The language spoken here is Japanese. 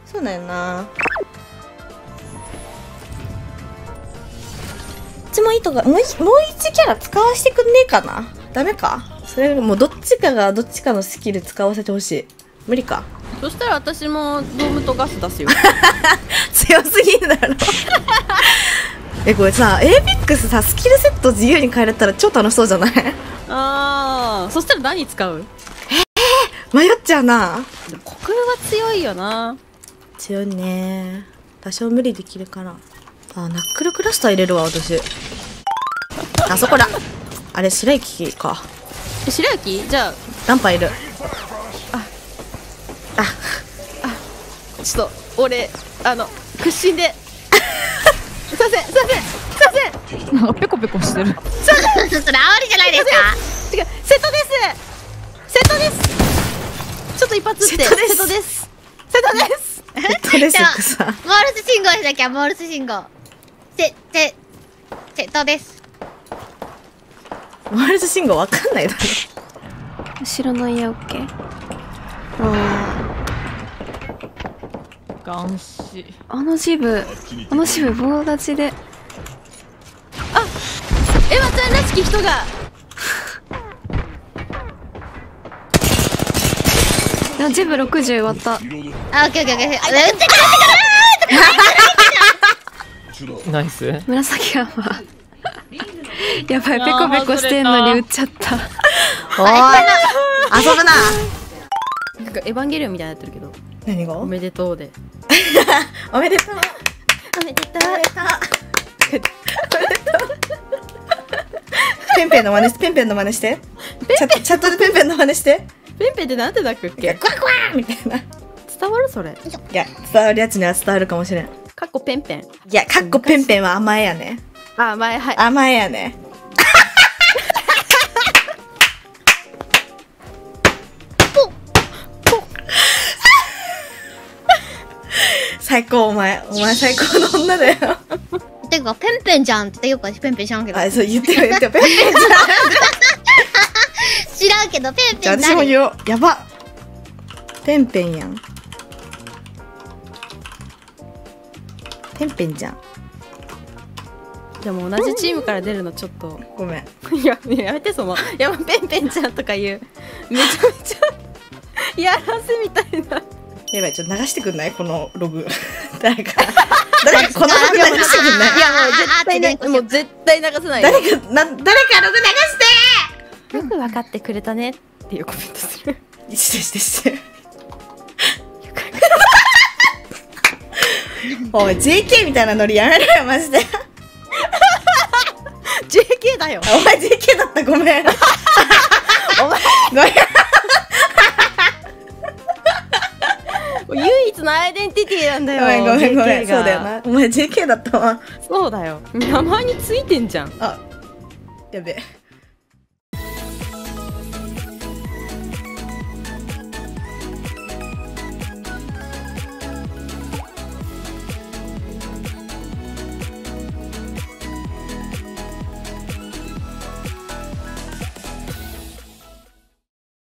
そうだよな。うちもいいとか、もう一キャラ使わせてくんねえかな。ダメか。それもうどっちかがどっちかのスキル使わせてほしい。無理か。 そしたら私もドームとガス出すよ。 強すぎんだろ。これさ、エーペックスさ、スキルセット自由に変えれたら超楽しそうじゃない？ ああ、そしたら何使う？ 迷っちゃうな。 国空は強いよな。 強いね。多少無理できるから。あ、ナックルクラスター入れるわ、私。あそこだ。あれ、白雪か。 白雪？じゃあ、 ランパいる。 ちょっと、俺、屈伸で。すいません、すいません、すいません。なんかペコペコしてる。 それ煽りじゃないですか？ 違う、瀬戸です。瀬戸です。ちょっと一発って。 瀬戸です瀬戸です。瀬戸です。 トレセックさ。 モールス信号しなきゃ、モールス信号。瀬戸です。 モールス信号わかんないだろ。 後ろの家オッケー。 ガンシ。 あのジブ棒立ちで。 エマちゃんらしき人が。 ジブ60割った。 あ、オッケーオッケーオッケー。撃ってくナイス。 紫アンマー。やばい、ペコペコしてんのに撃っちゃった。 おい、遊ぶな。 なんかエヴァンゲリオンみたいになってるけど。 何が？ おめでとうで。 おめでとう。 おめでとう。 ペンペンの真似して、ペンペンの真似して。チャットでペンペンの真似して。 ペンペンってなんて鳴くっけ？ クワクワーみたいな。 伝わるそれ。 いや、伝わるやつには伝わるかもしれん。 かっこペンペン。 いや、かっこペンペンは甘えやね。 あ、前、はい。 甘えやね。最高、お前最高の女だよ。 てか、ペンペンじゃんってよく私ペンペン知らんけど。 あ、そう言ってよ、ペンペンじゃん。 知らんけど、ペンじゃあペン誰？ 私も言おう。やば。ペンペンやん。ペンペンじゃん。 でも同じチームから出るのちょっと。 ごめん。 いや、やめてその。いや、ペンペンちゃんとか言う。めちゃめちゃ。やらせみたいな。 やばい、ちょっと流してくんないこのログ。誰かこのログ流してくんない？ いや、もう絶対ね、もう絶対流さないよ。 誰かログ流してよく分かってくれたねっていうコメントする。 して。おい、JK みたいなノリやめろよ、マジで。 JK だよ。 お前 JK だった、ごめん。お前、ごめん。 唯一のアイデンティティなんだよ。 ごめん。 JK がそうだよな。お前 JK だったわ。 そうだよ。名前についてんじゃん。 あ、やべえ。